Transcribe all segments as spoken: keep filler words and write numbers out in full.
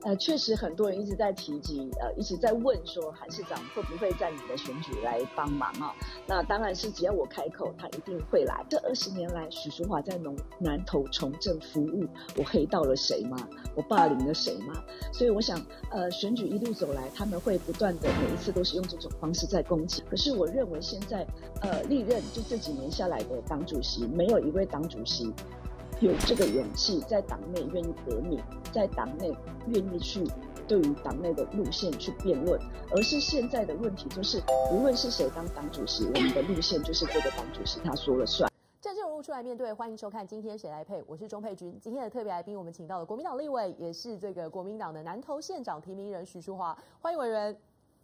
呃，确实很多人一直在提及，呃，一直在问说韩市长会不会在你的选举来帮忙啊？那当然是只要我开口，他一定会来。这二十年来，许淑华在农南投从政服务，我黑到了谁吗？我霸凌了谁吗？所以我想，呃，选举一路走来，他们会不断的每一次都是用这种方式在攻击。可是我认为现在，呃，历任就这几年下来的党主席，没有一位党主席有这个勇气在党内愿意革命，在党内愿意去对于党内的路线去辩论，而是现在的问题就是，无论是谁当党主席，我们的路线就是这个党主席他说了算。 政治人物出来面对，欢迎收看今天谁来配，我是钟佩君。今天的特别来宾，我们请到了国民党立委，也是这个国民党的南投县长提名人许淑华，欢迎委员。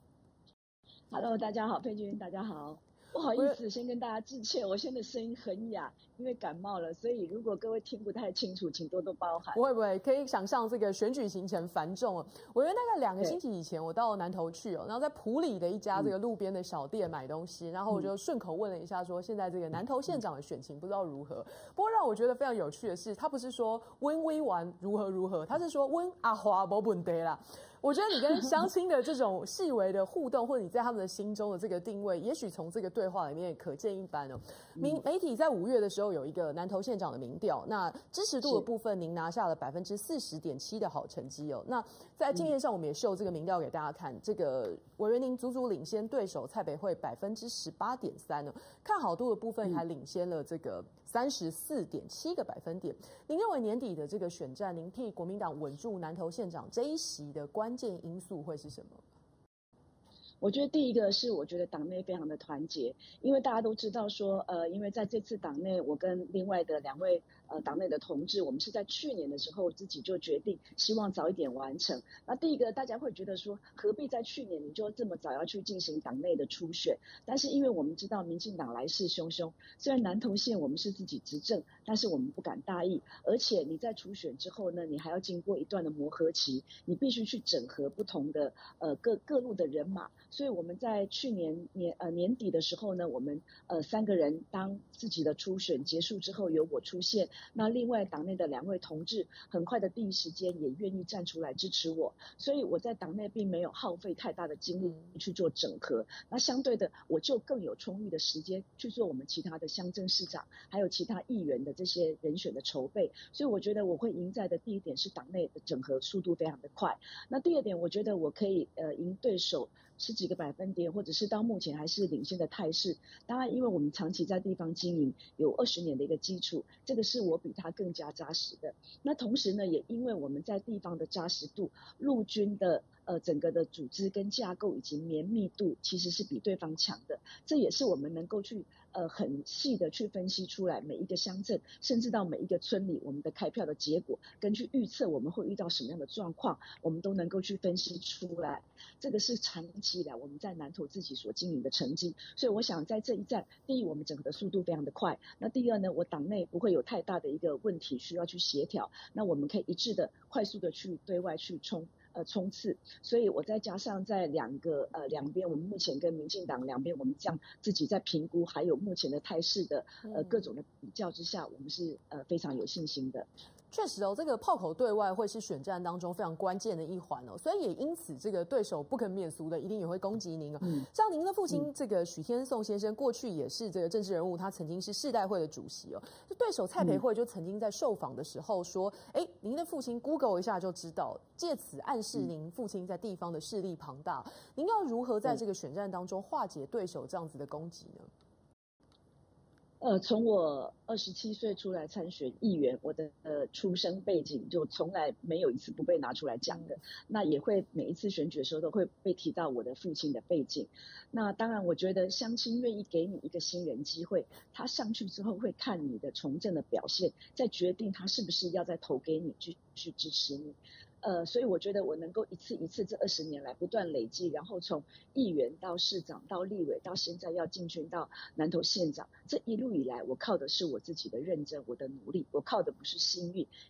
Hello， 大家好，佩君，大家好。不好意思，先跟大家致歉，我现在声音很哑，因为感冒了，所以如果各位听不太清楚，请多多包涵。 不会不会，可以想象这个选举行程繁重哦。我觉得大概两个星期以前，我到南投去哦，然后在埔里的一家这个路边的小店买东西，嗯、然后我就顺口问了一下说，现在这个南投县长的选情不知道如何。不过让我觉得非常有趣的是，他不是说温威完如何如何，他是说温阿华没问题啦。我觉得你跟乡亲的这种细微的互动，或者你在他们的心中的这个定位，也许从这个对话里面可见一斑哦。媒媒体在五月的时候有一个南投县长的民调，那支持度的部分，您拿下了百分之四十点七的好成绩哦。那在镜面上，我们也秀这个民调给大家看，这个委员您足足领先对手蔡培慧百分之十八点三哦，看好度的部分还领先了这个三十四点七个百分点。您认为年底的这个选战，您替国民党稳住南投县长这一席的关键因素会是什么？ 我觉得第一个是，我觉得党内非常的团结，因为大家都知道说，呃，因为在这次党内，我跟另外的两位呃党内的同志，我们是在去年的时候自己就决定，希望早一点完成。那第一个大家会觉得说，何必在去年你就这么早要去进行党内的初选？但是因为我们知道民进党来势汹汹，虽然南投县我们是自己执政，但是我们不敢大意，而且你在初选之后呢，你还要经过一段的磨合期，你必须去整合不同的呃各各路的人马。所以我们在去年年呃年底的时候呢，我们呃三个人当自己的初选结束之后，由我出现，那另外党内的两位同志很快的第一时间也愿意站出来支持我，所以我在党内并没有耗费太大的精力去做整合。那相对的，我就更有充裕的时间去做我们其他的乡镇市长，还有其他议员的这些人选的筹备。所以我觉得我会赢在的第一点是党内的整合速度非常的快。那第二点，我觉得我可以呃赢对手十几个百分点，或者是到目前还是领先的态势。当然，因为我们长期在地方经营，有二十年的一个基础，这个是我比他更加扎实的。那同时呢，也因为我们在地方的扎实度，陆军的呃整个的组织跟架构以及绵密度，其实是比对方强的。这也是我们能够去呃很细的去分析出来每一个乡镇，甚至到每一个村里，我们的开票的结果，根据预测我们会遇到什么样的状况，我们都能够去分析出来。这个是长期以来我们在南投自己所经营的成绩，所以我想在这一站，第一，我们整个的速度非常的快，那第二呢，我党内不会有太大的一个问题需要去协调，那我们可以一致的快速的去对外去冲呃冲刺，所以我再加上在两个呃两边，我们目前跟民进党两边，我们这样自己在评估，还有目前的态势的呃各种的比较之下，我们是呃非常有信心的。 确实哦，这个炮口对外会是选战当中非常关键的一环哦，所以也因此这个对手不肯免俗的，一定也会攻击您哦。嗯、像您的父亲这个许天颂先生，过去也是这个政治人物，他曾经是世代会的主席哦。就对手蔡培慧就曾经在受访的时候说：“哎、嗯，您的父亲 Google 一下就知道，借此暗示您父亲在地方的势力庞大。您要如何在这个选战当中化解对手这样子的攻击呢？” 呃，从我二十七岁出来参选议员，我的呃出生背景就从来没有一次不被拿出来讲的。那也会每一次选举的时候都会被提到我的父亲的背景。那当然，我觉得乡亲愿意给你一个新人机会，他上去之后会看你的从政的表现，再决定他是不是要再投给你，继续支持你。呃，所以我觉得我能够一次一次这二十年来不断累积，然后从议员到市长到立委，到现在要进军到南投县长，这一路以来，我靠的是我自己的认真，我的努力，我靠的不是幸运，也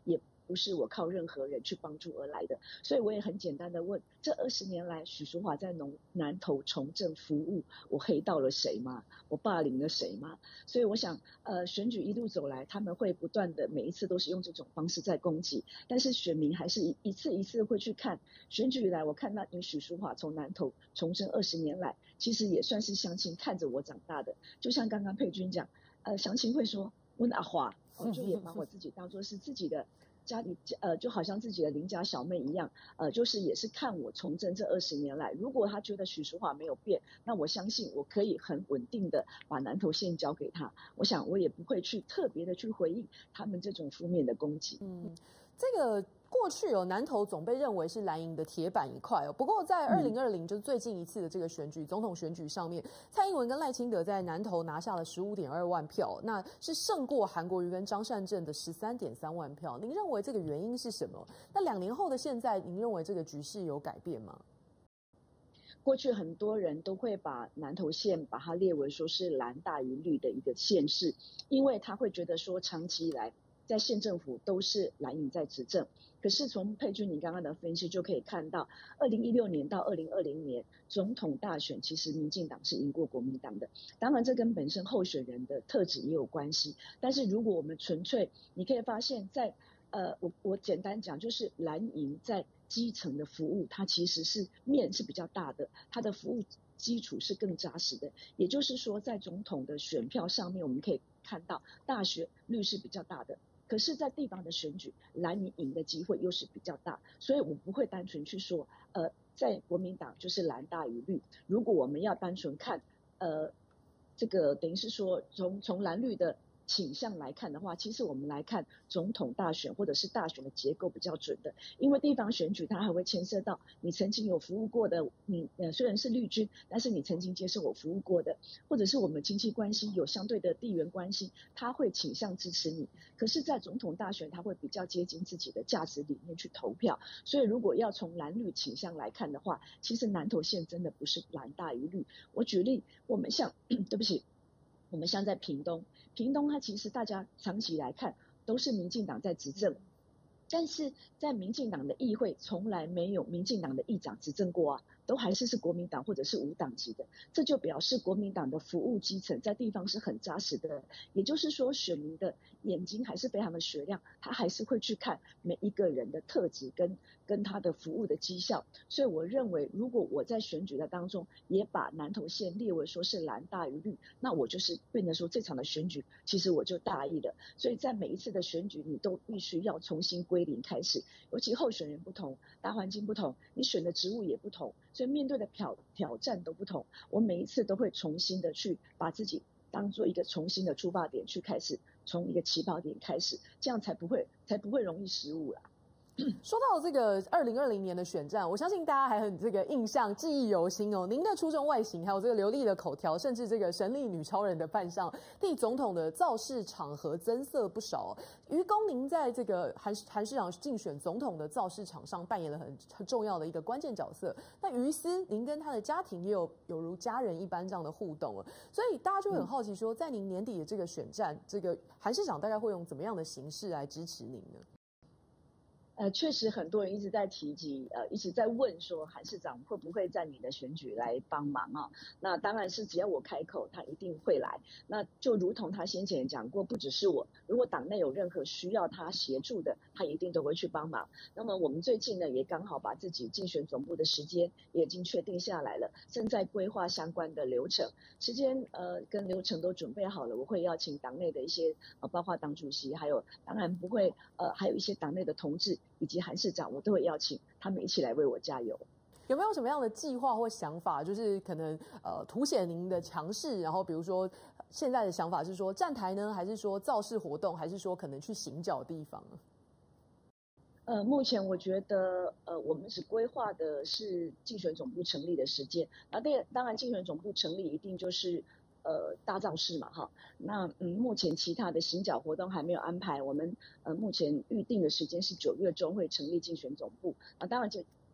不是我靠任何人去帮助而来的。所以我也很简单的问，这二十年来许淑华在农南投从政服务，我黑到了谁吗？我霸凌了谁吗？所以我想呃选举一路走来，他们会不断的每一次都是用这种方式在攻击，但是选民还是一一次一次会去看。选举以来，我看到你许淑华从南投从政二十年来，其实也算是乡亲看着我长大的。就像刚刚佩君讲，呃乡亲会说问阿华，哦，就也把我自己当作是自己的家里，呃，就好像自己的邻家小妹一样，呃，就是也是看我从政这二十年来，如果他觉得许淑华没有变，那我相信我可以很稳定的把南投县交给他。我想我也不会去特别的去回应他们这种负面的攻击。 嗯，这个过去哦，南投总被认为是蓝营的铁板一块哦。不过在二零二零，就是最近一次的这个选举，总统选举上面，蔡英文跟赖清德在南投拿下了十五点二万票，那是胜过韩国瑜跟张善政的十三点三万票。您认为这个原因是什么？那两年后的现在，您认为这个局势有改变吗？ 过去很多人都会把南投县把它列为说是蓝大于绿的一个县市，因为他会觉得说长期以来在县政府都是蓝营在执政。可是从佩君你刚刚的分析就可以看到，二零一六年到二零二零年总统大选，其实民进党是赢过国民党的。当然这跟本身候选人的特质也有关系，但是如果我们纯粹，你可以发现在呃，我我简单讲，就是蓝营在基层的服务，它其实是面是比较大的，它的服务基础是更扎实的。也就是说，在总统的选票上面，我们可以看到大选率是比较大的。可是，在地方的选举，蓝营赢的机会又是比较大，所以我不会单纯去说，呃，在国民党就是蓝大于绿。如果我们要单纯看，呃，这个等于是说从从蓝绿的倾向来看的话，其实我们来看总统大选或者是大选的结构比较准的，因为地方选举它还会牵涉到你曾经有服务过的，你呃虽然是绿军，但是你曾经接受我服务过的，或者是我们经济关系有相对的地缘关系，他会倾向支持你。可是，在总统大选，他会比较接近自己的价值理念去投票，所以如果要从蓝绿倾向来看的话，其实南投县真的不是蓝大于绿。我举例，我们像对不起。我们像在屏东，屏东它其实大家长期来看都是民进党在执政，但是在民进党的议会从来没有民进党的议长执政过啊，都还是是国民党或者是无党籍的，这就表示国民党的服务基层在地方是很扎实的，也就是说选民的眼睛还是非常的雪亮，他还是会去看每一个人的特质跟跟他的服务的绩效。所以我认为，如果我在选举的当中也把南投县列为说是蓝大于绿，那我就是变成说这场的选举其实我就大意了。所以在每一次的选举，你都必须要重新归零开始，尤其候选人不同，大环境不同，你选的职务也不同，所以面对的挑挑战都不同。我每一次都会重新的去把自己当做一个重新的出发点去开始，从一个起跑点开始，这样才不会才不会容易失误啦。 说到这个二零二零年的选战，我相信大家还很这个印象记忆犹新哦。您的出众外形，还有这个流利的口条，甚至这个神力女超人的扮相，替总统的造势场合增色不少。于公，您在这个韩韩市长竞选总统的造势场上扮演了很很重要的一个关键角色。那于私，您跟他的家庭也有有如家人一般这样的互动了，所以大家就会很好奇说，在您年底的这个选战，这个韩市长大概会用怎么样的形式来支持您呢？ 呃，确实很多人一直在提及，呃，一直在问说韩市长会不会在你的选举来帮忙啊？那当然是只要我开口，他一定会来。那就如同他先前讲过，不只是我，如果党内有任何需要他协助的，他一定都会去帮忙。那么我们最近呢，也刚好把自己竞选总部的时间也已经确定下来了，正在规划相关的流程，时间呃跟流程都准备好了。我会邀请党内的一些呃，包括党主席，还有当然不会呃，还有一些党内的同志。以及韩市长，我都会邀请他们一起来为我加油。 有没有什么样的计划或想法，就是可能呃凸显您的强势？然后比如说现在的想法是说站台呢，还是说造势活动，还是说可能去行脚地方呢？ 呃，目前我觉得，呃，我们只规划的是竞选总部成立的时间。那当当然，竞选总部成立一定就是呃大造势嘛，哈。那嗯，目前其他的行脚活动还没有安排。我们呃目前预定的时间是九月中会成立竞选总部。啊，当然就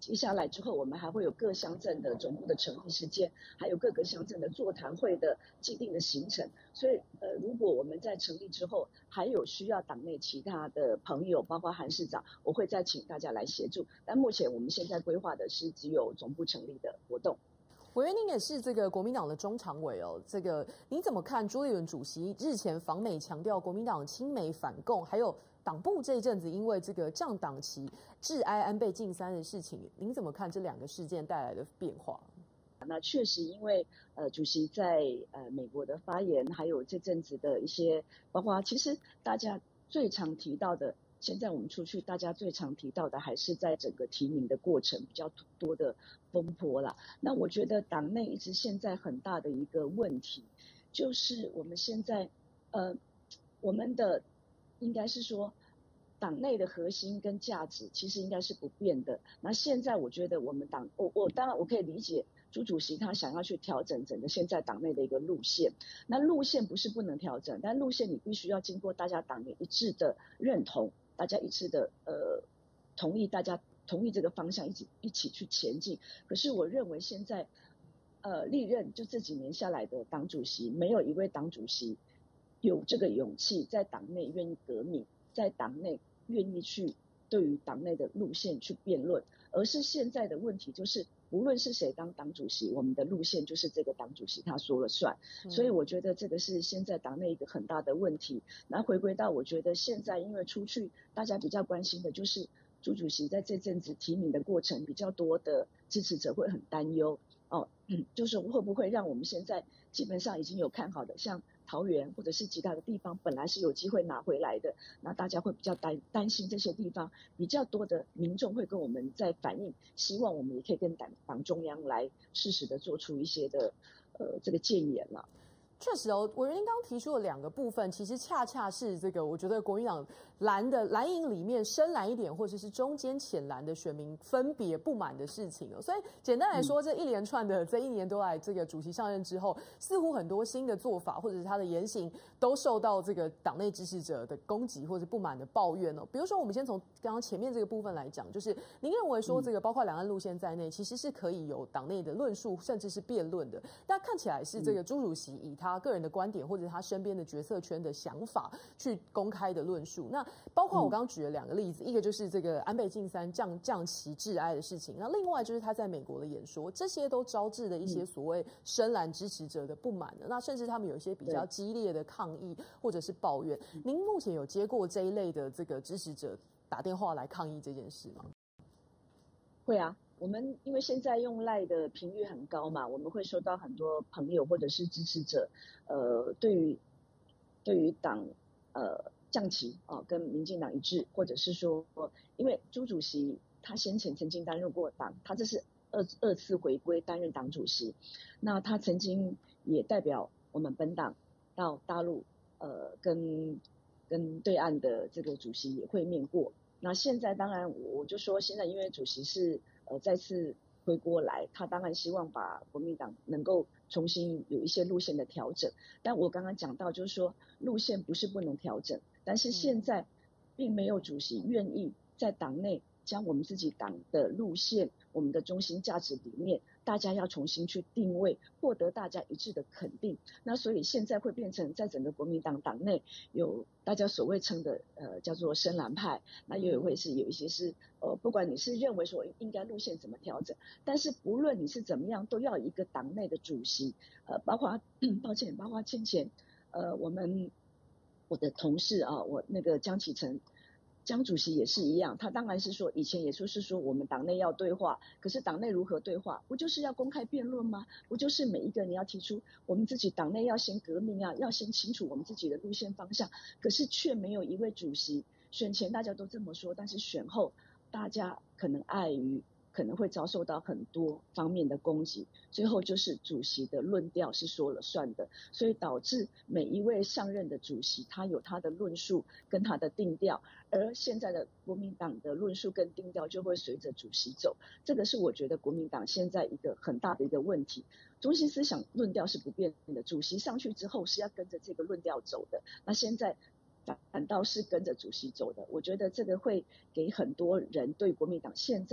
接下来之后，我们还会有各乡镇的总部的成立事件，还有各个乡镇的座谈会的既定的行程。所以，呃，如果我们在成立之后，还有需要党内其他的朋友，包括韩市长，我会再请大家来协助。但目前我们现在规划的是只有总部成立的活动。 委员，您也是这个国民党的中常委哦，这个你怎么看朱立伦主席日前访美强调国民党亲美反共，还有党部这一阵子因为这个降党旗、致哀安倍晋三的事情，您怎么看这两个事件带来的变化？ 那确实，因为呃，主席在呃美国的发言，还有这阵子的一些，包括其实大家最常提到的。现在我们出去，大家最常提到的还是在整个提名的过程比较多的风波啦。那我觉得党内一直现在很大的一个问题，就是我们现在呃，我们的应该是说党内的核心跟价值其实应该是不变的。那现在我觉得我们党，我我当然我可以理解朱主席他想要去调整整个现在党内的一个路线。那路线不是不能调整，但路线你必须要经过大家党内一致的认同。大家一致的呃同意，大家同意这个方向，一起一起去前进。可是我认为现在呃历任就这几年下来的党主席，没有一位党主席有这个勇气在党内愿意革命，在党内愿意去对于党内的路线去辩论，而是现在的问题就是，无论是谁当党主席，我们的路线就是这个党主席他说了算。嗯、所以我觉得这个是现在党内一个很大的问题。那回归到我觉得现在，因为出去大家比较关心的就是朱主席在这阵子提名的过程，比较多的支持者会很担忧哦，嗯，就是会不会让我们现在基本上已经有看好的，像桃园或者是其他的地方本来是有机会拿回来的，那大家会比较担担心这些地方比较多的民众会跟我们在反映，希望我们也可以跟党党中央来适时的做出一些的呃这个建言了。 确实哦，委员您刚刚提出的两个部分，其实恰恰是这个我觉得国民党蓝的蓝营里面深蓝一点或者是中间浅蓝的选民分别不满的事情哦。所以简单来说，这一连串的这一年多来，这个主席上任之后，似乎很多新的做法或者是他的言行都受到这个党内支持者的攻击或者不满的抱怨哦。比如说，我们先从刚刚前面这个部分来讲，就是您认为说这个包括两岸路线在内，其实是可以有党内的论述甚至是辩论的，但看起来是这个朱主席以他个人的观点或者他身边的决策圈的想法去公开的论述。那包括我刚刚举了两个例子，一个就是这个安倍晋三降降旗致哀的事情，那另外就是他在美国的演说，这些都招致了一些所谓深蓝支持者的不满的，那甚至他们有一些比较激烈的抗议或者是抱怨。您目前有接过这一类的这个支持者打电话来抗议这件事吗？ 会啊。我们因为现在用赖的频率很高嘛，我们会收到很多朋友或者是支持者，呃，对于对于党呃降旗啊、呃、跟民进党一致，或者是说，因为朱主席他先前曾经担任过党，他这是二二次回归担任党主席，那他曾经也代表我们本党到大陆呃跟跟对岸的这个主席也会面过。那现在当然我就说，现在因为主席是呃再次回国来，他当然希望把国民党能够重新有一些路线的调整。但我刚刚讲到，就是说路线不是不能调整，但是现在并没有主席愿意在党内将我们自己党的路线、我们的中心价值理念，大家要重新去定位，获得大家一致的肯定。那所以现在会变成在整个国民党党内有大家所谓称的呃叫做深蓝派，那也会是有一些是呃不管你是认为说应该路线怎么调整，但是不论你是怎么样，都要有一个党内的主席，呃包括抱歉，包括先前呃我们我的同事啊，我那个江启臣。江主席也是一样，他当然是说以前也说是说我们党内要对话，可是党内如何对话？不就是要公开辩论吗？不就是每一个你要提出我们自己党内要先革命啊，要先清楚我们自己的路线方向，可是却没有一位主席。选前大家都这么说，但是选后大家可能碍于可能会遭受到很多方面的攻击，最后就是主席的论调是说了算的，所以导致每一位上任的主席他有他的论述跟他的定调，而现在的国民党的论述跟定调就会随着主席走，这个是我觉得国民党现在一个很大的一个问题。中心思想论调是不变的，主席上去之后是要跟着这个论调走的，那现在反倒是跟着主席走的，我觉得这个会给很多人对国民党现在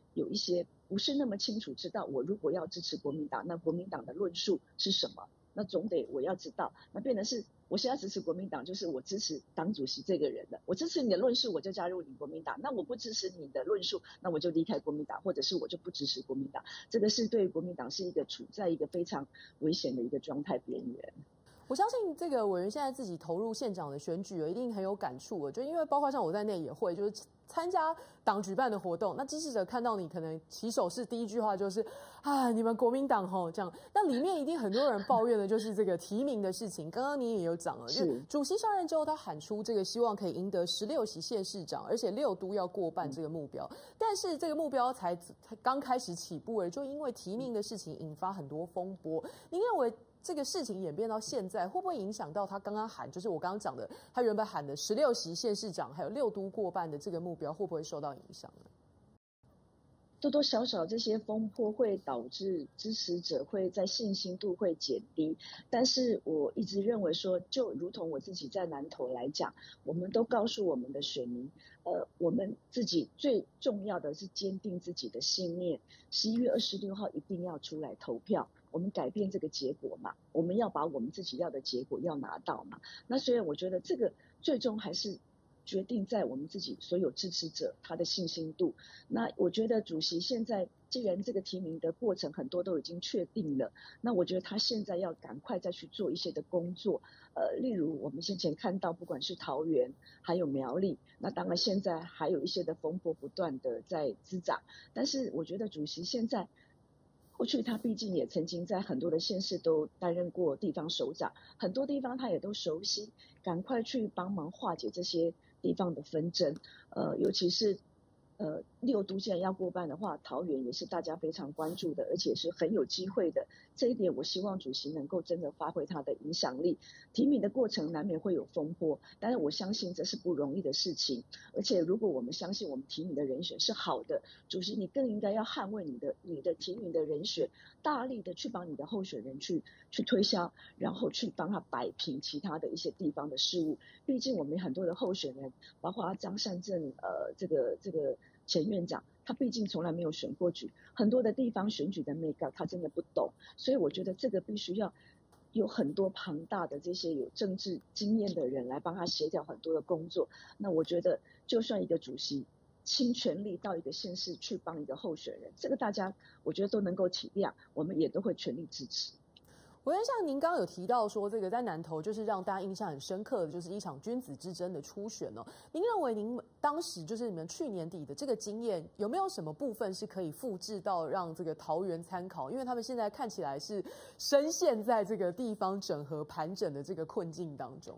有一些不是那么清楚知道，我如果要支持国民党，那国民党的论述是什么？那总得我要知道，那变成是我现在支持国民党，就是我支持党主席这个人的，我支持你的论述，我就加入你国民党；那我不支持你的论述，那我就离开国民党，或者是我就不支持国民党。这个是对国民党是一个处在一个非常危险的一个状态边缘。 我相信这个委员现在自己投入县长的选举，一定很有感触了。就因为包括像我在内也会，就是参加党举办的活动，那支持者看到你，可能起手式第一句话就是啊，你们国民党吼这样。那里面一定很多人抱怨的就是这个提名的事情。刚刚你也有讲了，就主席上任之后，他喊出这个希望可以赢得十六席县市长，而且六都要过半这个目标。但是这个目标才才刚开始起步而已，就因为提名的事情引发很多风波。您认为这个事情演变到现在，会不会影响到他刚刚喊，就是我刚刚讲的，他原本喊的十六席县市长还有六都过半的这个目标，会不会受到影响呢？ 多多少少这些风波会导致支持者会在信心度会减低，但是我一直认为说，就如同我自己在南投来讲，我们都告诉我们的选民，呃，我们自己最重要的是坚定自己的信念，十一月二十六号一定要出来投票。我们改变这个结果嘛，我们要把我们自己要的结果要拿到嘛。那所以我觉得这个最终还是决定在我们自己所有支持者他的信心度。那我觉得主席现在既然这个提名的过程很多都已经确定了，那我觉得他现在要赶快再去做一些的工作。呃，例如我们先前看到不管是桃园还有苗栗，那当然现在还有一些的风波不断的在滋长，但是我觉得主席现在过去他毕竟也曾经在很多的县市都担任过地方首长，很多地方他也都熟悉，赶快去帮忙化解这些地方的纷争。呃，尤其是呃六都现在要过半的话，桃园也是大家非常关注的，而且是很有机会的。这一点我希望主席能够真的发挥他的影响力。提名的过程难免会有风波，但是我相信这是不容易的事情。而且如果我们相信我们提名的人选是好的，主席你更应该要捍卫你的你的提名的人选，大力的去帮你的候选人去去推销，然后去帮他摆平其他的一些地方的事务。毕竟我们很多的候选人，包括张善政呃这个这个前院长，他毕竟从来没有选过举，很多的地方选举的美感他真的不懂，所以我觉得这个必须要有很多庞大的这些有政治经验的人来帮他协调很多的工作。那我觉得就算一个主席倾全力到一个县市去帮一个候选人，这个大家我觉得都能够体谅，我们也都会全力支持。 我像您刚刚有提到说，这个在南投就是让大家印象很深刻的，就是一场君子之争的初选哦。您认为您当时就是你们去年底的这个经验，有没有什么部分是可以复制到让这个桃园参考？因为他们现在看起来是深陷在这个地方整合盘整的这个困境当中。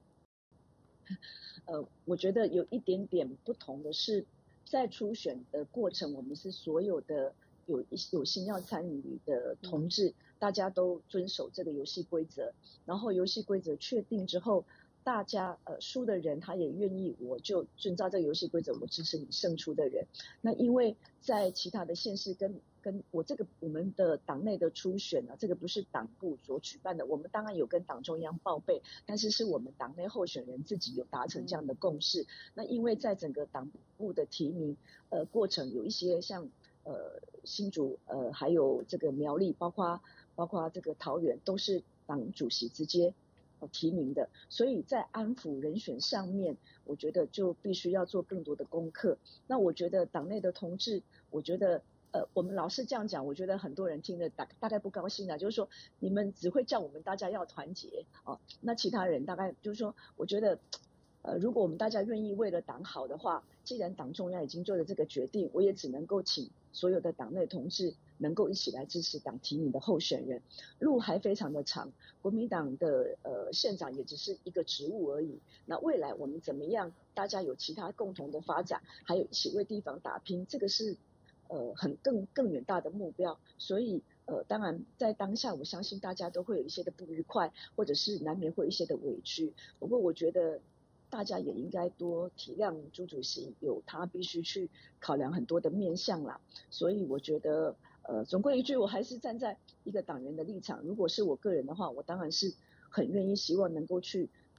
呃，我觉得有一点点不同的是，在初选的过程，我们是所有的有有心要参与的同志。嗯，大家都遵守这个游戏规则，然后游戏规则确定之后，大家呃输的人他也愿意，我就遵照这个游戏规则，我支持你胜出的人。那因为在其他的县市跟跟我这个我们的党内的初选呢，这个不是党部所举办的，我们当然有跟党中央报备，但是是我们党内候选人自己有达成这样的共识。那因为在整个党部的提名呃过程，有一些像呃新竹呃还有这个苗栗，包括。包括这个桃园都是党主席直接提名的，所以在安抚人选上面，我觉得就必须要做更多的功课。那我觉得党内的同志，我觉得呃我们老是这样讲，我觉得很多人听了大大概不高兴啊，就是说你们只会叫我们大家要团结哦，那其他人大概就是说，我觉得呃如果我们大家愿意为了党好的话，既然党中央已经做了这个决定，我也只能够请所有的党内同志能够一起来支持党提名的候选人。路还非常的长，国民党的呃县长也只是一个职务而已。那未来我们怎么样，大家有其他共同的发展，还有一起为地方打拼，这个是呃很更更远大的目标。所以呃当然在当下，我相信大家都会有一些的不愉快，或者是难免会有一些的委屈。不过我觉得大家也应该多体谅朱主席，有他必须去考量很多的面向啦。所以我觉得呃总归一句，我还是站在一个党员的立场。如果是我个人的话，我当然是很愿意希望能够去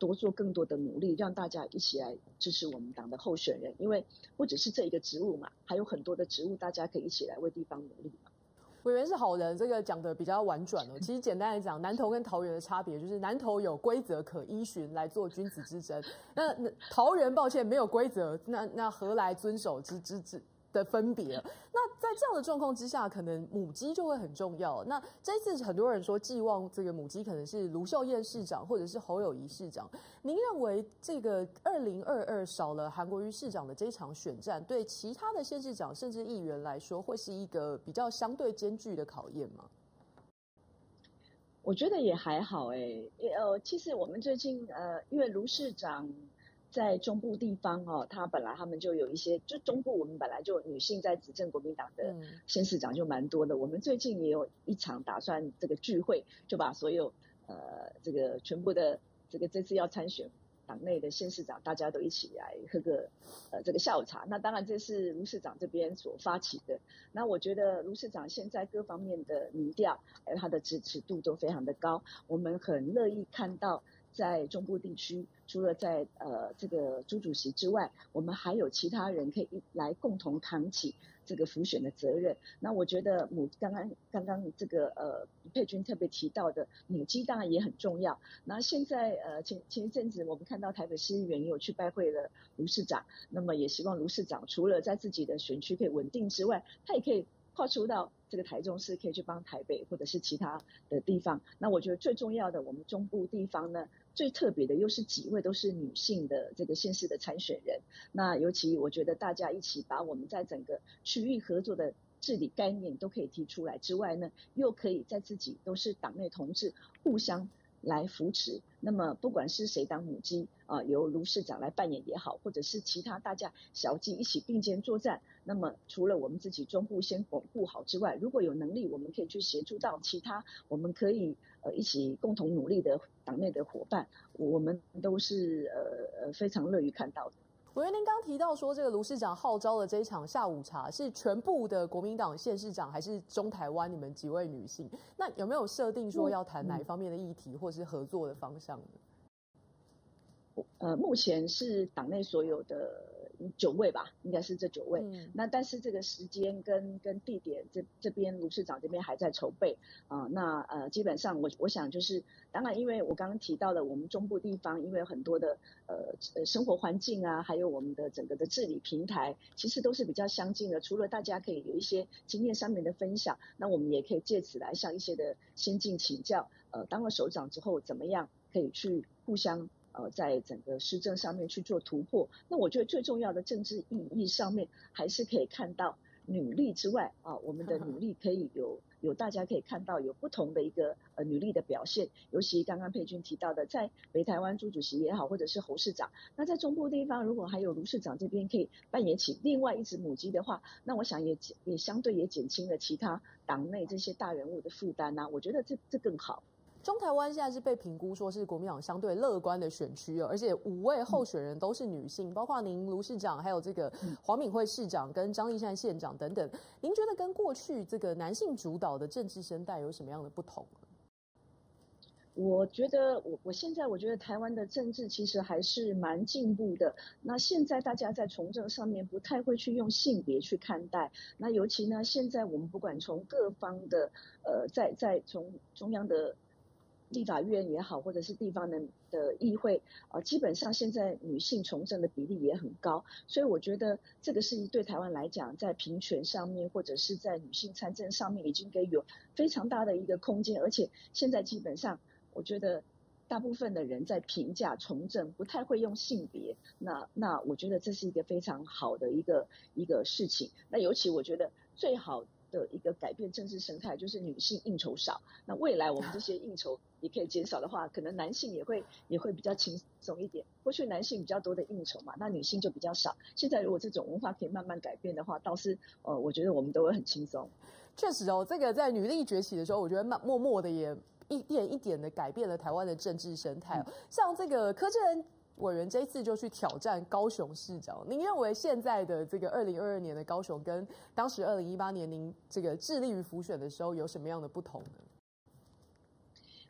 多做更多的努力，让大家一起来支持我们党的候选人，因为不只是这一个职务嘛，还有很多的职务，大家可以一起来为地方努力嘛。 委员是好人，这个讲的比较婉转哦。其实简单来讲，南投跟桃园的差别就是南投有规则可依循来做君子之争，那桃园抱歉没有规则，那那何来遵守之之之的分别？那在这样的状况之下，可能母鸡就会很重要。那这一次很多人说寄望这个母鸡可能是卢秀燕市长或者是侯友宜市长，您认为这个二零二二少了韩国瑜市长的这一场选战，对其他的县市长甚至议员来说，会是一个比较相对艰巨的考验吗？ 我觉得也还好哎、欸，呃，其实我们最近呃，因为卢市长在中部地方哦，他本来他们就有一些，就中部我们本来就女性在执政国民党的县市长就蛮多的。嗯、我们最近也有一场打算这个聚会，就把所有呃这个全部的这个这次要参选党内的县市长，大家都一起来喝个呃这个下午茶。那当然这是卢市长这边所发起的。那我觉得卢市长现在各方面的民调还有他的支持度都非常的高，我们很乐意看到。在中部地区，除了在呃这个朱主席之外，我们还有其他人可以来共同扛起这个辅选的责任。那我觉得母刚刚刚刚这个呃佩君特别提到的母鸡当然也很重要。那现在呃前前一阵子我们看到台北市议员也有去拜会了卢市长，那么也希望卢市长除了在自己的选区可以稳定之外，他也可以跨出到这个台中市，可以去帮台北或者是其他的地方。那我觉得最重要的，我们中部地方呢，最特别的又是几位都是女性的这个县市的参选人。那尤其我觉得大家一起把我们在整个区域合作的治理概念都可以提出来之外呢，又可以在自己都是党内同志互相来扶持。那么不管是谁当母鸡啊、呃，由卢市长来扮演也好，或者是其他大家小鸡一起并肩作战。那么除了我们自己中部先巩固好之外，如果有能力，我们可以去协助到其他我们可以呃一起共同努力的党内的伙伴，我们都是呃呃非常乐于看到的。 委员，您刚提到说，这个卢市长号召的这一场下午茶是全部的国民党县市长，还是中台湾你们几位女性？那有没有设定说要谈哪一方面的议题，或是合作的方向呢？ 呃，目前是党内所有的九位吧，应该是这九位。嗯、那但是这个时间跟跟地点，这这边卢市长这边还在筹备啊、呃。那呃，基本上我我想就是，当然因为我刚刚提到的，我们中部地方因为很多的呃呃生活环境啊，还有我们的整个的治理平台，其实都是比较相近的。除了大家可以有一些经验上面的分享，那我们也可以借此来向一些的先进请教。呃，当了首长之后，怎么样可以去互相。呃，在整个施政上面去做突破，那我觉得最重要的政治意义上面，还是可以看到女力之外啊，我们的女力可以有有大家可以看到有不同的一个呃女力的表现，尤其刚刚佩君提到的，在北台湾朱主席也好，或者是侯市长，那在中部地方如果还有卢市长这边可以扮演起另外一只母鸡的话，那我想也也相对也减轻了其他党内这些大人物的负担啊，我觉得这这更好。 中台湾现在是被评估说是国民党相对乐观的选区哦，而且五位候选人都是女性，嗯、包括您卢市长，还有这个黄敏惠市长跟张丽善县长等等。您觉得跟过去这个男性主导的政治生态有什么样的不同？ 我觉得我我现在我觉得台湾的政治其实还是蛮进步的。那现在大家在从政上面不太会去用性别去看待。那尤其呢，现在我们不管从各方的呃，在在从中央的立法院也好，或者是地方的的议会，呃，基本上现在女性从政的比例也很高，所以我觉得这个是对台湾来讲，在平权上面或者是在女性参政上面，已经给有非常大的一个空间，而且现在基本上，我觉得大部分的人在评价从政不太会用性别，那那我觉得这是一个非常好的一个一个事情。那尤其我觉得最好的一个改变政治生态就是女性应酬少，那未来我们这些应酬也可以减少的话，可能男性也会也会比较轻松一点。过去男性比较多的应酬嘛，那女性就比较少。现在如果这种文化可以慢慢改变的话，倒是呃，我觉得我们都会很轻松。 确实哦，这个在女力崛起的时候，我觉得默默的也一点一点的改变了台湾的政治生态、哦嗯。像这个柯志恩委员这一次就去挑战高雄市长，您认为现在的这个二零二二年的高雄跟当时二零一八年您这个致力于辅选的时候有什么样的不同呢？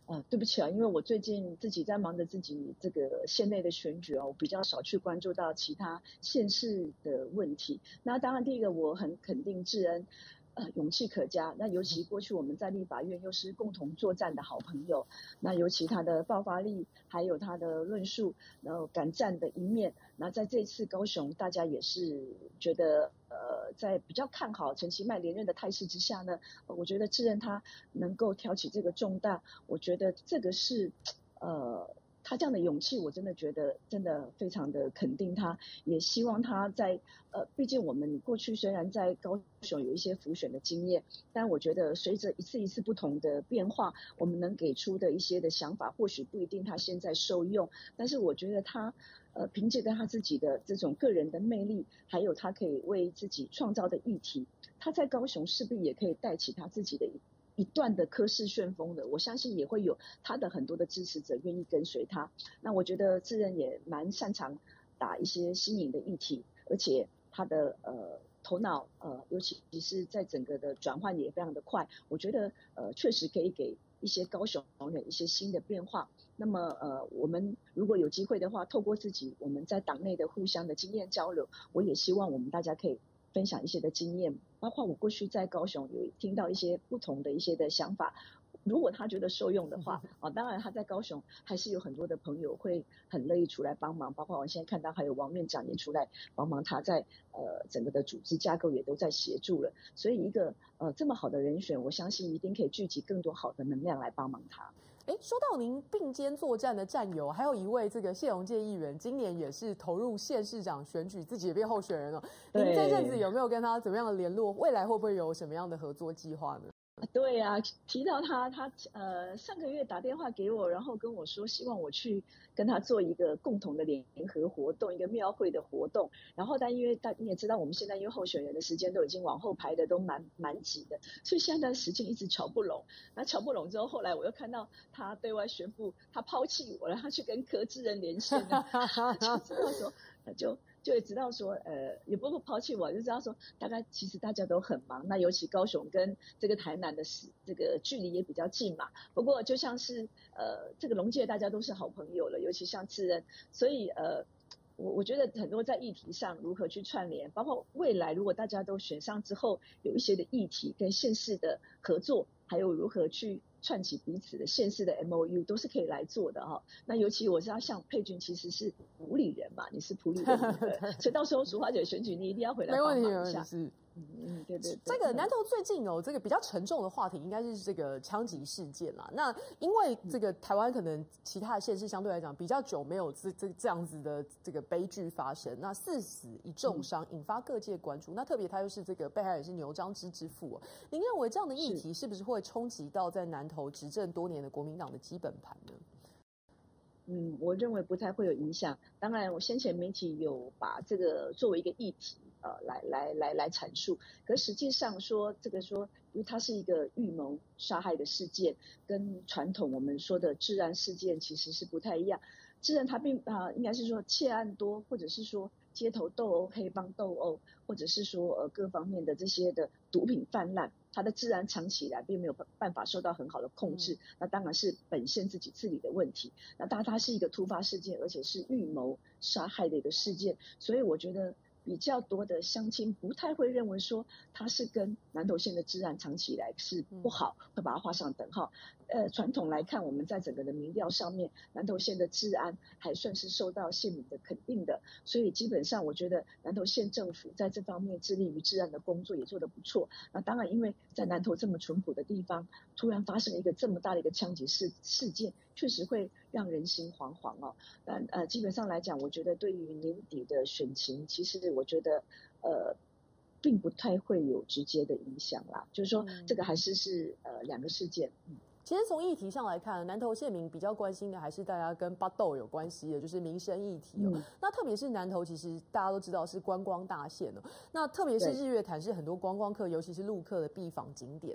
呃，对不起啊，因为我最近自己在忙着自己这个县内的选举哦，我比较少去关注到其他县市的问题。那当然，第一个我很肯定智恩，呃，勇气可嘉。那尤其过去我们在立法院又是共同作战的好朋友，那尤其他的爆发力，还有他的论述，然后敢战的一面。那在这次高雄，大家也是觉得，呃，在比较看好陈其迈连任的态势之下呢，呃我觉得智恩他能够挑起这个重担，我觉得这个是，呃，他这样的勇气，我真的觉得真的非常的肯定他，也希望他在呃，毕竟我们过去虽然在高雄有一些辅选的经验，但我觉得随着一次一次不同的变化，我们能给出的一些的想法，或许不一定他现在受用，但是我觉得他。呃，凭借着他自己的这种个人的魅力，还有他可以为自己创造的议题，他在高雄势必也可以带起他自己的一一段的科氏旋风的。我相信也会有他的很多的支持者愿意跟随他。那我觉得智仁也蛮擅长打一些新颖的议题，而且他的呃头脑呃，尤其是在整个的转换也非常的快。我觉得呃确实可以给一些高雄人一些新的变化。那么呃，我们如果有机会的话，透过自己我们在党内的互相的经验交流，我也希望我们大家可以分享一些的经验，包括我过去在高雄有听到一些不同的一些的想法。如果他觉得受用的话，啊，当然他在高雄还是有很多的朋友会很乐意出来帮忙，包括我现在看到还有王院长也出来帮忙，他在呃整个的组织架构也都在协助了，所以一个呃这么好的人选，我相信一定可以聚集更多好的能量来帮忙他。 哎，说到您并肩作战的战友，还有一位这个谢龙介议员，今年也是投入县市长选举，自己也变候选人了。您这阵子有没有跟他怎么样的联络？未来会不会有什么样的合作计划呢？ 对呀、啊，提到他，他呃上个月打电话给我，然后跟我说希望我去跟他做一个共同的联合活动，一个庙会的活动。然后但因为大你也知道，我们现在因为候选人的时间都已经往后排的都蛮蛮挤的，所以现在时间一直瞧不拢。那瞧不拢之后，后来我又看到他对外宣布他抛弃我了，他去跟柯志仁连线了，就知道说就。就会知道说，呃，也不会抛弃我，就知道说，大概其实大家都很忙。那尤其高雄跟这个台南的时这个距离也比较近嘛。不过就像是呃，这个龙界大家都是好朋友了，尤其像智仁，所以呃，我我觉得很多在议题上如何去串联，包括未来如果大家都选上之后，有一些的议题跟县市的合作，还有如何去串起彼此的县市的 M O U 都是可以来做的哈。那尤其我知道像佩君其实是埔里人嘛，你是埔里人，所以到时候淑华姐选举你一定要回来帮忙一下。 是。 嗯嗯，对对对。 这个南投最近有这个比较沉重的话题，应该是这个枪击事件啦。那因为这个台湾可能其他的县市相对来讲比较久没有这这这样子的这个悲剧发生，那四死一重伤，引发各界关注。那特别他又是这个被害人是牛樟芝之父，您认为这样的议题是不是会冲击到在南投执政多年的国民党的基本盘呢？ 嗯，我认为不太会有影响。当然，我先前媒体有把这个作为一个议题。呃，来来来来阐述，可实际上说这个说，因为它是一个预谋杀害的事件，跟传统我们说的治安事件其实是不太一样。治安它并啊、呃，应该是说窃案多，或者是说街头斗殴、黑帮斗殴，或者是说呃各方面的这些的毒品泛滥，它的治安长期以来并没有办法受到很好的控制。嗯、那当然是本县自己治理的问题。那当然它是一个突发事件，而且是预谋杀害的一个事件，所以我觉得。比较多的乡亲不太会认为说它是跟南投县的治安长期以来是不好，会把它画上等号。呃，传统来看，我们在整个的民调上面，南投县的治安还算是受到县民的肯定的，所以基本上我觉得南投县政府在这方面致力于治安的工作也做得不错。那当然，因为在南投这么淳朴的地方，突然发生一个这么大的一个枪击事事件，确实会让人心惶惶哦。但呃，基本上来讲，我觉得对于年底的选情，其实我觉得呃。并不太会有直接的影响啦，就是说这个还是是呃两个事件。嗯， 其实从议题上来看，南投县民比较关心的还是大家跟巴豆有关系的，就是民生议题哦。嗯、那特别是南投，其实大家都知道是观光大县哦。那特别是日月潭是很多观光客，尤其是陆客的必访景点。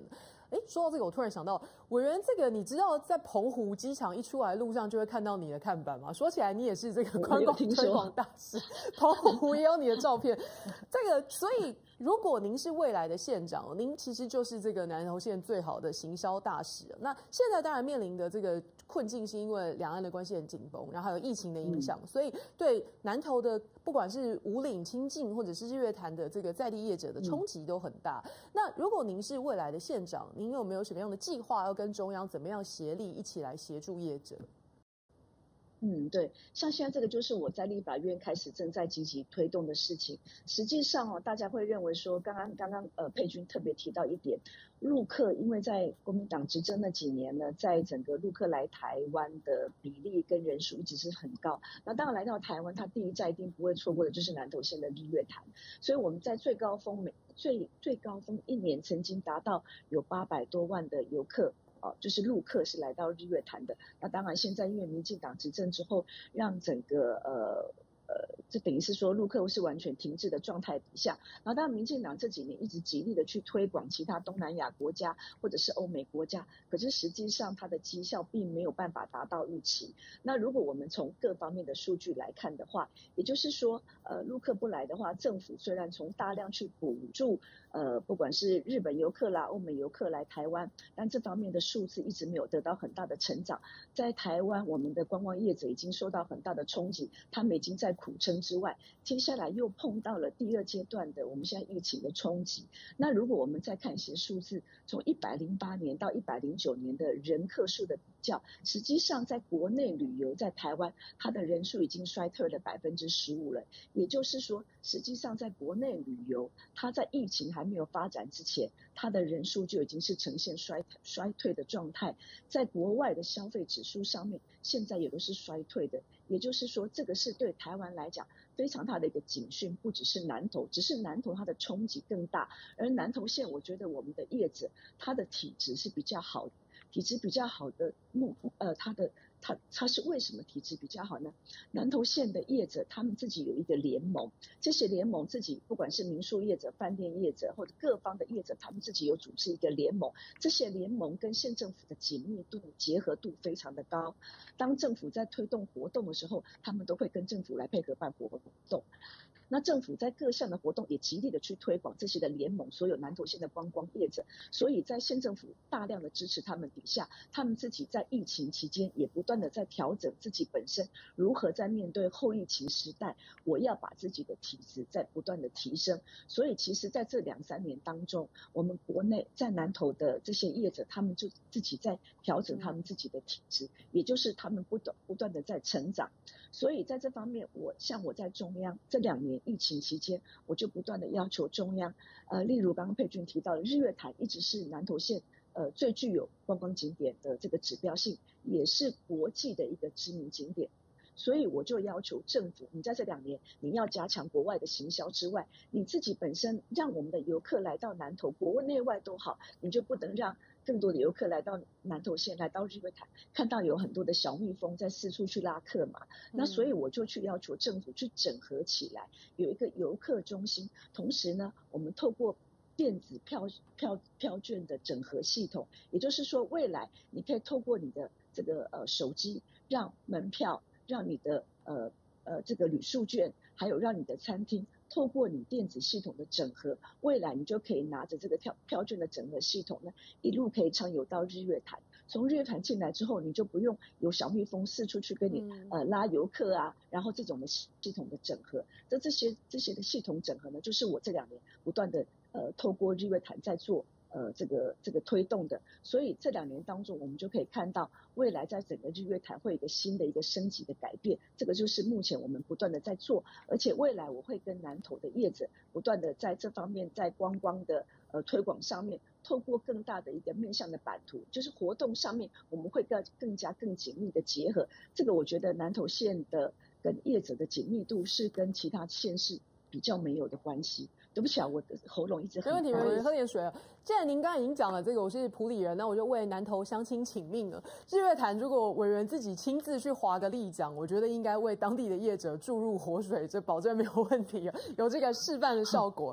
哎，说到这个，我突然想到，委员，这个你知道在澎湖机场一出来路上就会看到你的看板吗？说起来，你也是这个观光推广大使，澎湖也有你的照片。这个，所以如果您是未来的县长，您其实就是这个南投县最好的行销大使。那现在当然面临的这个困境，是因为两岸的关系很紧绷，然后还有疫情的影响，嗯、所以对南投的不管是武岭、清境或者是日月潭的这个在地业者的冲击都很大。嗯、那如果您是未来的县长，您有没有什么样的计划要跟中央怎么样协力，一起来协助业者？ 嗯，对，像现在这个就是我在立法院开始正在积极推动的事情。实际上哦，大家会认为说，刚刚刚刚呃佩君特别提到一点，陆客因为在国民党执政那几年呢，在整个陆客来台湾的比例跟人数一直是很高。那当然来到台湾，他第一站一定不会错过的就是南投县的日月潭。所以我们在最高峰每最最高峰一年曾经达到有八百多万的游客。哦，就是陆客是来到日月潭的。那当然，现在因为民进党执政之后，让整个呃呃，这等于是说陆客是完全停滞的状态底下。然后当然，民进党这几年一直极力的去推广其他东南亚国家或者是欧美国家，可是实际上它的绩效并没有办法达到预期。那如果我们从各方面的数据来看的话，也就是说，呃，陆客不来的话，政府虽然从大量去补助。呃，不管是日本游客啦、欧美游客来台湾，但这方面的数字一直没有得到很大的成长。在台湾，我们的观光业者已经受到很大的冲击，他们已经在苦撑之外，接下来又碰到了第二阶段的我们现在疫情的冲击。那如果我们再看一些数字，从一百零八年到一百零九年的人客数的比较，实际上在国内旅游在台湾，它的人数已经衰退了百分之十五了。也就是说，实际上在国内旅游，它在疫情还没有发展之前，它的人数就已经是呈现衰衰退的状态。在国外的消费指数上面，现在也都是衰退的。也就是说，这个是对台湾来讲非常大的一个警讯，不只是南投，只是南投它的冲击更大。而南投县，我觉得我们的业者它的体质是比较好的，体质比较好的目呃，它的。它它是为什么体质比较好呢？南投县的业者他们自己有一个联盟，这些联盟自己不管是民宿业者、饭店业者或者各方的业者，他们自己有组织一个联盟。这些联盟跟县政府的紧密度、结合度非常的高。当政府在推动活动的时候，他们都会跟政府来配合办活动。那政府在各项的活动也极力的去推广这些的联盟，所有南投县的观光业者，所以在县政府大量的支持他们底下，他们自己在疫情期间也不断的在调整自己本身如何在面对后疫情时代，我要把自己的体质在不断的提升。所以其实在这两三年当中，我们国内在南投的这些业者，他们就自己在调整他们自己的体质，也就是他们不断不断的在成长。所以在这方面，我像我在中央这两年疫情期间，我就不断的要求中央，呃，例如刚刚佩君提到的日月潭，一直是南投县呃最具有观光景点的这个指标性，也是国际的一个知名景点。所以我就要求政府，你在这两年你要加强国外的行销之外，你自己本身让我们的游客来到南投，国内外都好，你就不能让更多的游客来到南投县，来到日月潭，看到有很多的小蜜蜂在四处去拉客嘛。那所以我就去要求政府去整合起来，有一个游客中心，同时呢，我们透过电子票票票券的整合系统，也就是说，未来你可以透过你的这个呃手机，让门票。让你的呃呃这个旅宿券，还有让你的餐厅透过你电子系统的整合，未来你就可以拿着这个票票券的整合系统呢，一路可以畅游到日月潭。从日月潭进来之后，你就不用有小蜜蜂四处去跟你呃拉游客啊，然后这种的系统的整合，这这些这些的系统整合呢，就是我这两年不断的呃透过日月潭在做。呃，这个这个推动的，所以这两年当中，我们就可以看到未来在整个日月潭会有一个新的一个升级的改变，这个就是目前我们不断的在做，而且未来我会跟南投的业者不断的在这方面，在观光的呃推广上面，透过更大的一个面向的版图，就是活动上面我们会更更加更紧密的结合，这个我觉得南投县的跟业者的紧密度是跟其他县市比较没有的关系。对不起啊，我的喉咙一直很。 没问题，没问题，喝点水啊。既然您刚才已经讲了这个，我是埔里人，那我就为南投乡亲请命了。日月潭如果委员自己亲自去划个立桨，我觉得应该为当地的业者注入活水，这保证没有问题啊，有这个示范的效果。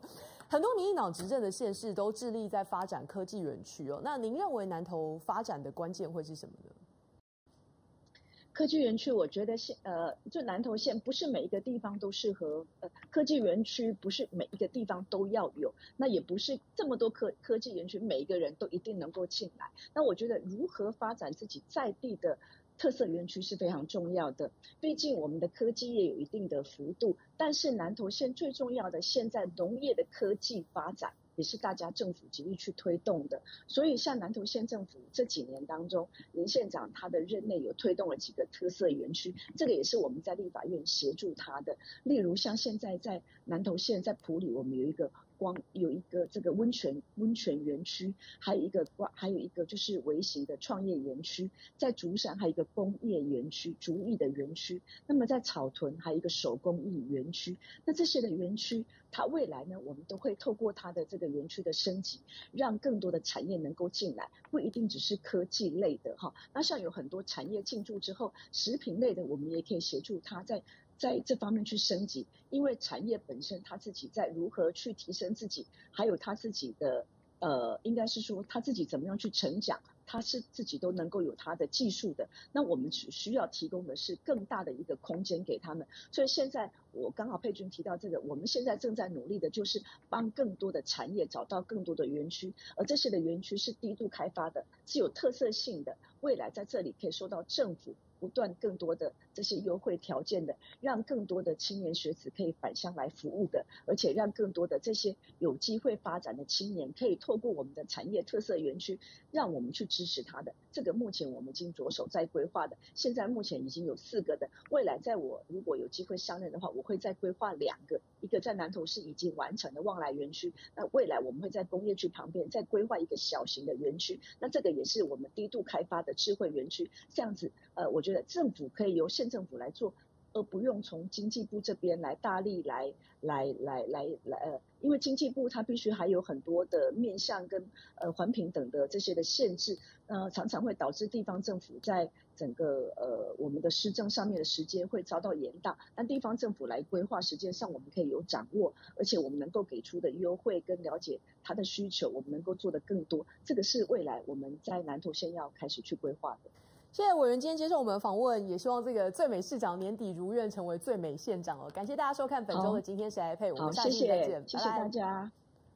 很多民进党执政的县市都致力在发展科技园区哦。那您认为南投发展的关键会是什么呢？ 科技园区，我觉得现呃，就南投县不是每一个地方都适合呃科技园区，不是每一个地方都要有，那也不是这么多科科技园区每一个人都一定能够进来。那我觉得如何发展自己在地的特色园区是非常重要的，毕竟我们的科技业有一定的幅度，但是南投县最重要的，现在农业的科技发展也是大家政府极力去推动的。所以像南投县政府这几年当中，林县长他的任内有推动了几个特色园区，这个也是我们在立法院协助他的。例如像现在在南投县在埔里，我们有一个光有一个这个温泉温泉园区，还有一个还有一个就是微型的创业园区，在竹山还有一个工业园区，竹艺的园区。那么在草屯还有一个手工艺园区。那这些的园区，它未来呢，我们都会透过它的这个园区的升级，让更多的产业能够进来，不一定只是科技类的哈。那像有很多产业进驻之后，食品类的我们也可以协助它在。在这方面去升级，因为产业本身他自己在如何去提升自己，还有他自己的呃，应该是说他自己怎么样去成长，他是自己都能够有他的技术的。那我们只需要提供的是更大的一个空间给他们。所以现在我刚好佩君提到这个，我们现在正在努力的就是帮更多的产业找到更多的园区，而这些的园区是低度开发的，是有特色性的，未来在这里可以受到政府不断更多的这些优惠条件的，让更多的青年学子可以返乡来服务的，而且让更多的这些有机会发展的青年可以透过我们的产业特色园区，让我们去支持他的。这个目前我们已经着手在规划的，现在目前已经有四个的，未来在我如果有机会上任的话，我会再规划两个，一个在南投市已经完成的旺来园区，那未来我们会在工业区旁边再规划一个小型的园区，那这个也是我们低度开发的智慧园区，这样子呃，我觉得政府可以由县政府来做，而不用从经济部这边来大力来来来来来呃，因为经济部它必须还有很多的面向跟呃环评等的这些的限制，呃，常常会导致地方政府在整个呃我们的施政上面的时间会遭到延宕。但地方政府来规划时间上，我们可以有掌握，而且我们能够给出的优惠跟了解它的需求，我们能够做得更多。这个是未来我们在南投县要开始去规划的。 谢谢委员今天接受我们的访问，也希望这个最美市长年底如愿成为最美县长哦。感谢大家收看本周的今天谁来配，我们下期再见， 谢谢大家。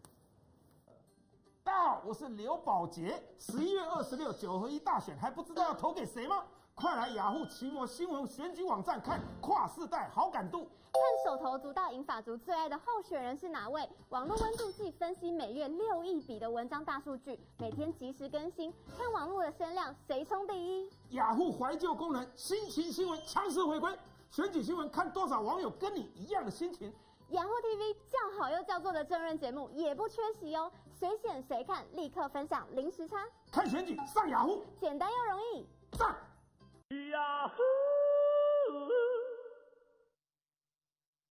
大家好，我是刘宝杰。十一月二十六九合一大选还不知道要投给谁吗？快来雅虎奇摩新闻选举网站看跨世代好感度。 看手头足到银发族最爱的候选人是哪位？网络温度计分析每月六亿笔的文章大数据，每天及时更新。看网络的声量，谁冲第一？ 雅虎怀旧功能，新奇新闻强势回归，选举新闻看多少网友跟你一样的心情。 雅虎 T V 叫好又叫座的政论节目也不缺席哦，谁选谁看，立刻分享零时差。 看选举上雅虎， 简单又容易。 上雅虎。